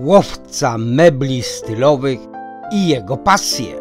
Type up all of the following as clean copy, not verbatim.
łowca mebli stylowych i jego pasje.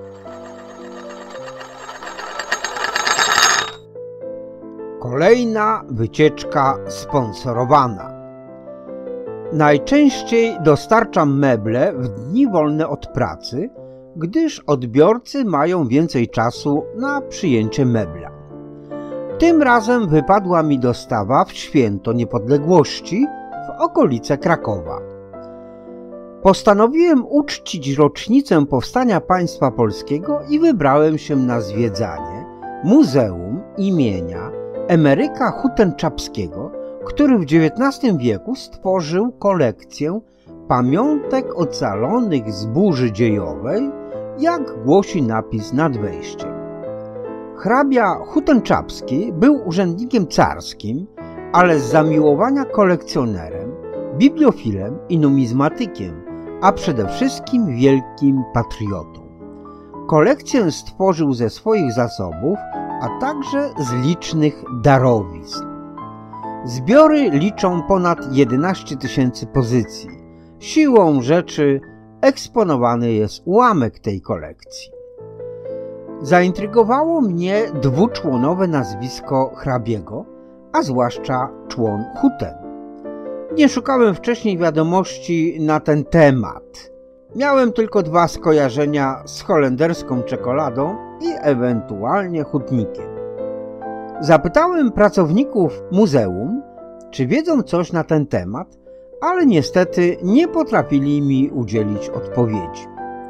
Kolejna wycieczka sponsorowana. Najczęściej dostarczam meble w dni wolne od pracy, gdyż odbiorcy mają więcej czasu na przyjęcie mebla. Tym razem wypadła mi dostawa w święto niepodległości w okolice Krakowa. Postanowiłem uczcić rocznicę powstania państwa polskiego i wybrałem się na zwiedzanie Muzeum imienia Emeryka Hutten-Czapskiego, który w XIX wieku stworzył kolekcję pamiątek ocalonych z burzy dziejowej, jak głosi napis nad wejściem. Hrabia Hutten-Czapski był urzędnikiem carskim, ale z zamiłowania kolekcjonerem, bibliofilem i numizmatykiem, a przede wszystkim wielkim patriotą. Kolekcję stworzył ze swoich zasobów, a także z licznych darowizn. Zbiory liczą ponad 11 000 pozycji. Siłą rzeczy eksponowany jest ułamek tej kolekcji. Zaintrygowało mnie dwuczłonowe nazwisko hrabiego, a zwłaszcza człon Hutten. Nie szukałem wcześniej wiadomości na ten temat. Miałem tylko dwa skojarzenia z holenderską czekoladą i ewentualnie hutnikiem. Zapytałem pracowników muzeum, czy wiedzą coś na ten temat, ale niestety nie potrafili mi udzielić odpowiedzi.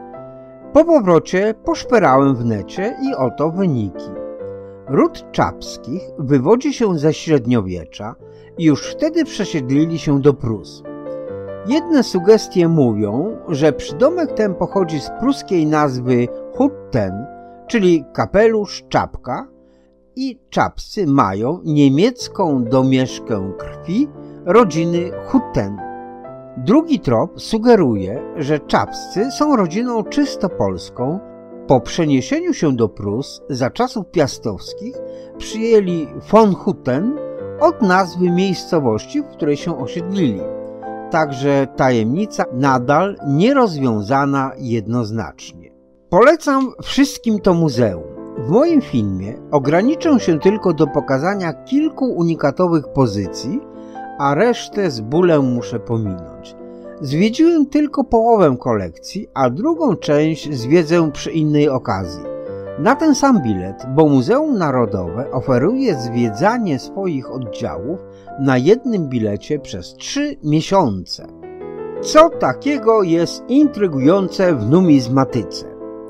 Po powrocie poszperałem w necie i oto wyniki. Ród Czapskich wywodzi się ze średniowiecza i już wtedy przesiedlili się do Prus. Jedne sugestie mówią, że przydomek ten pochodzi z pruskiej nazwy Hutten, czyli kapelusz, czapka, i Czapscy mają niemiecką domieszkę krwi rodziny Hutten. Drugi trop sugeruje, że Czapscy są rodziną czysto polską. Po przeniesieniu się do Prus za czasów piastowskich przyjęli von Hutten od nazwy miejscowości, w której się osiedlili. Także tajemnica nadal nierozwiązana jednoznacznie. Polecam wszystkim to muzeum. W moim filmie ograniczę się tylko do pokazania kilku unikatowych pozycji, a resztę z bólem muszę pominąć. Zwiedziłem tylko połowę kolekcji, a drugą część zwiedzę przy innej okazji. Na ten sam bilet, bo Muzeum Narodowe oferuje zwiedzanie swoich oddziałów na jednym bilecie przez 3 miesiące. Co takiego jest intrygujące w numizmatyce?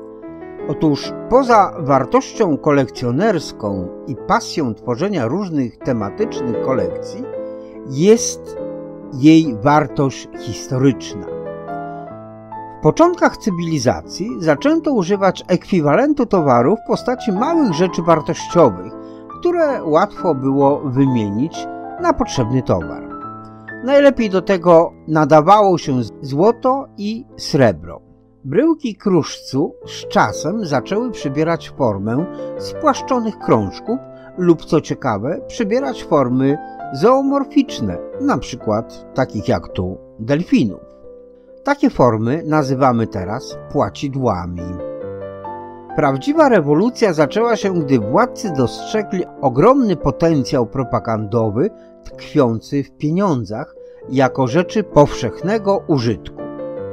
Otóż poza wartością kolekcjonerską i pasją tworzenia różnych tematycznych kolekcji, jest jej wartość historyczna. W początkach cywilizacji zaczęto używać ekwiwalentu towaru w postaci małych rzeczy wartościowych, które łatwo było wymienić na potrzebny towar. Najlepiej do tego nadawało się złoto i srebro. Bryłki kruszcu z czasem zaczęły przybierać formę spłaszczonych krążków lub, co ciekawe, przybierać formy zoomorficzne, na przykład takich jak tu delfinów. Takie formy nazywamy teraz płacidłami. Prawdziwa rewolucja zaczęła się, gdy władcy dostrzegli ogromny potencjał propagandowy tkwiący w pieniądzach jako rzeczy powszechnego użytku.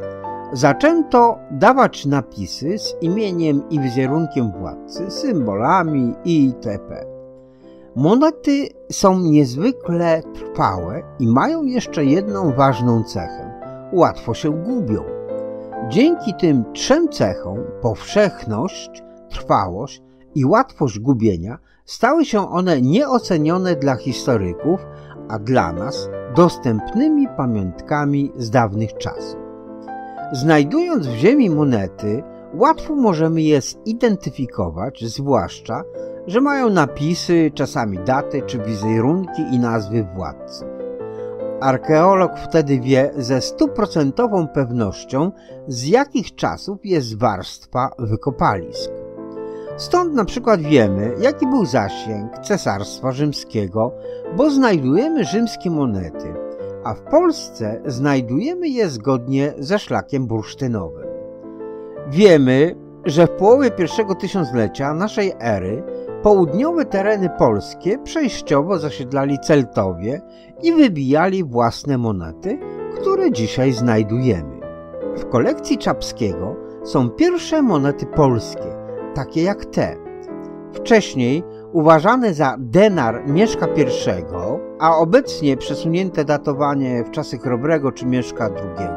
Zaczęto dawać napisy z imieniem i wizerunkiem władcy, symbolami itp. Monety są niezwykle trwałe i mają jeszcze jedną ważną cechę – łatwo się gubią. Dzięki tym 3 cechom – powszechność, trwałość i łatwość gubienia – stały się one nieocenione dla historyków, a dla nas dostępnymi pamiątkami z dawnych czasów. Znajdując w ziemi monety, łatwo możemy je zidentyfikować, zwłaszcza, że mają napisy, czasami daty czy wizerunki i nazwy władców. Archeolog wtedy wie ze 100% pewnością, z jakich czasów jest warstwa wykopalisk. Stąd na przykład wiemy, jaki był zasięg Cesarstwa Rzymskiego, bo znajdujemy rzymskie monety, a w Polsce znajdujemy je zgodnie ze szlakiem bursztynowym. Wiemy, że w połowie pierwszego tysiąclecia naszej ery południowe tereny polskie przejściowo zasiedlali Celtowie i wybijali własne monety, które dzisiaj znajdujemy. W kolekcji Czapskiego są pierwsze monety polskie, takie jak te. Wcześniej uważane za denar Mieszka I, a obecnie przesunięte datowanie w czasy Chrobrego czy Mieszka II,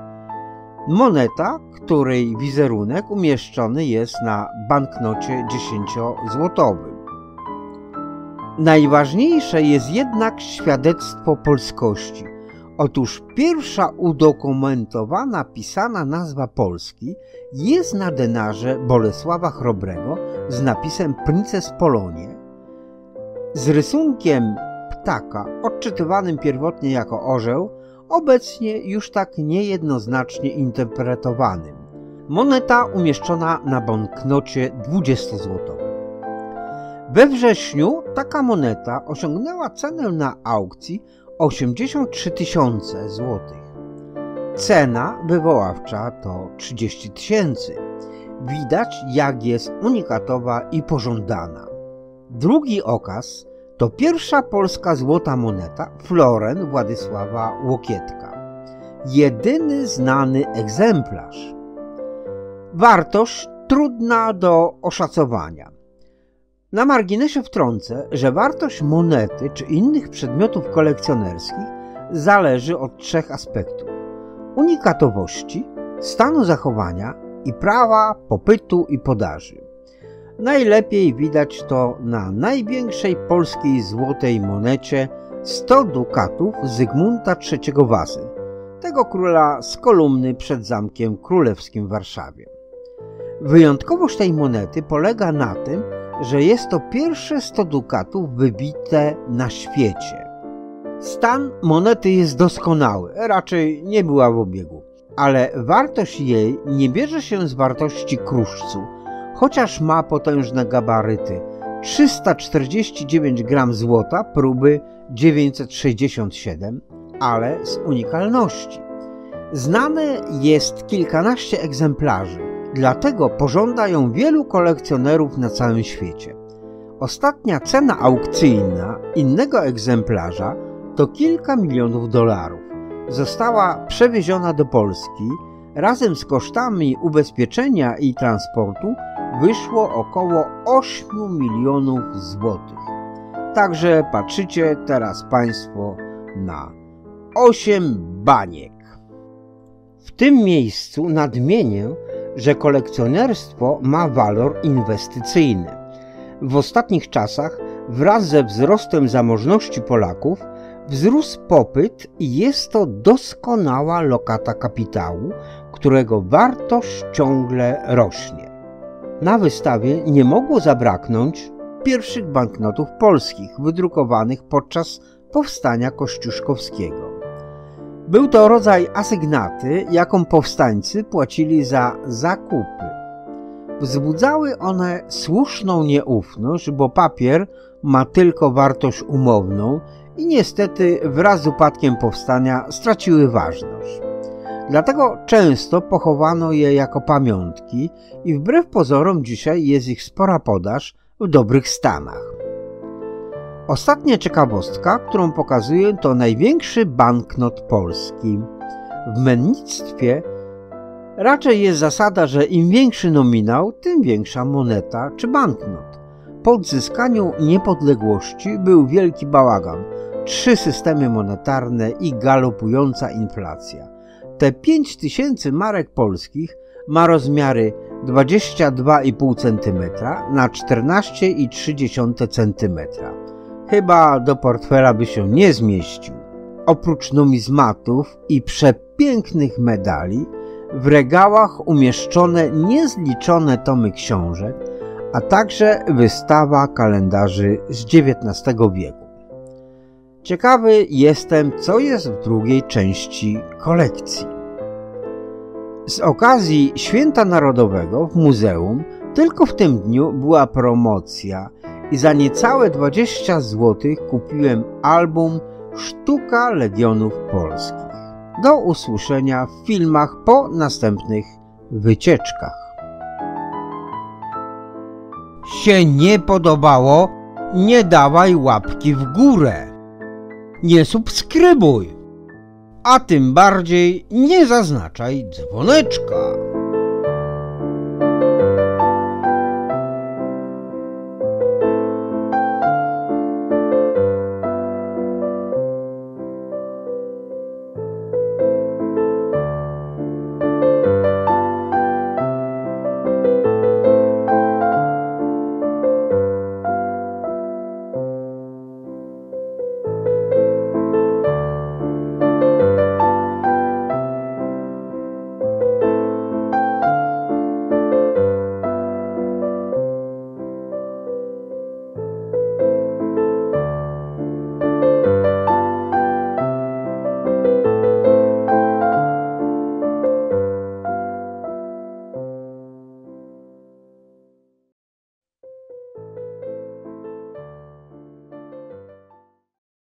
moneta, której wizerunek umieszczony jest na banknocie 10-złotowym. Najważniejsze jest jednak świadectwo polskości. Otóż pierwsza udokumentowana pisana nazwa Polski jest na denarze Bolesława Chrobrego z napisem Princes Polonie, z rysunkiem ptaka odczytywanym pierwotnie jako orzeł, obecnie już tak niejednoznacznie interpretowanym. Moneta umieszczona na banknocie 20-złotowym. We wrześniu taka moneta osiągnęła cenę na aukcji 83 000 złotych. Cena wywoławcza to 30 000. Widać, jak jest unikatowa i pożądana. Drugi okaz to pierwsza polska złota moneta floren Władysława Łokietka. Jedyny znany egzemplarz. Wartość trudna do oszacowania. Na marginesie wtrącę, że wartość monety czy innych przedmiotów kolekcjonerskich zależy od trzech aspektów: unikatowości, stanu zachowania i prawa popytu i podaży. Najlepiej widać to na największej polskiej złotej monecie 100 dukatów Zygmunta III Wazy, tego króla z kolumny przed Zamkiem Królewskim w Warszawie. Wyjątkowość tej monety polega na tym, że jest to pierwsze 100 dukatów wybite na świecie. Stan monety jest doskonały, raczej nie była w obiegu, ale wartość jej nie bierze się z wartości kruszcu, chociaż ma potężne gabaryty. 349 gram złota próby 967, ale z unikalności. Znane jest kilkanaście egzemplarzy, dlatego pożąda ją wielu kolekcjonerów na całym świecie. Ostatnia cena aukcyjna innego egzemplarza to kilka milionów dolarów. Została przewieziona do Polski. Razem z kosztami ubezpieczenia i transportu wyszło około 8 milionów złotych. Także patrzycie teraz Państwo na 8 baniek. W tym miejscu nadmienię, że kolekcjonerstwo ma walor inwestycyjny. W ostatnich czasach wraz ze wzrostem zamożności Polaków wzrósł popyt i jest to doskonała lokata kapitału, którego wartość ciągle rośnie. Na wystawie nie mogło zabraknąć pierwszych banknotów polskich wydrukowanych podczas powstania kościuszkowskiego. Był to rodzaj asygnaty, jaką powstańcy płacili za zakupy. Wzbudzały one słuszną nieufność, bo papier ma tylko wartość umowną i niestety wraz z upadkiem powstania straciły ważność. Dlatego często pochowano je jako pamiątki i wbrew pozorom dzisiaj jest ich spora podaż w dobrych stanach. Ostatnia ciekawostka, którą pokazuję, to największy banknot polski. W mennictwie raczej jest zasada, że im większy nominał, tym większa moneta czy banknot. Po odzyskaniu niepodległości był wielki bałagan, 3 systemy monetarne i galopująca inflacja. Te 5000 marek polskich ma rozmiary 22,5 cm na 14,3 cm. Chyba do portfela by się nie zmieścił. Oprócz numizmatów i przepięknych medali, w regałach umieszczone niezliczone tomy książek, a także wystawa kalendarzy z XIX wieku. Ciekawy jestem, co jest w drugiej części kolekcji. Z okazji Święta Narodowego w muzeum tylko w tym dniu była promocja i za niecałe 20 zł kupiłem album Sztuka Legionów Polskich. Do usłyszenia w filmach po następnych wycieczkach. Się nie podobało? Nie dawaj łapki w górę. Nie subskrybuj. A tym bardziej nie zaznaczaj dzwoneczka.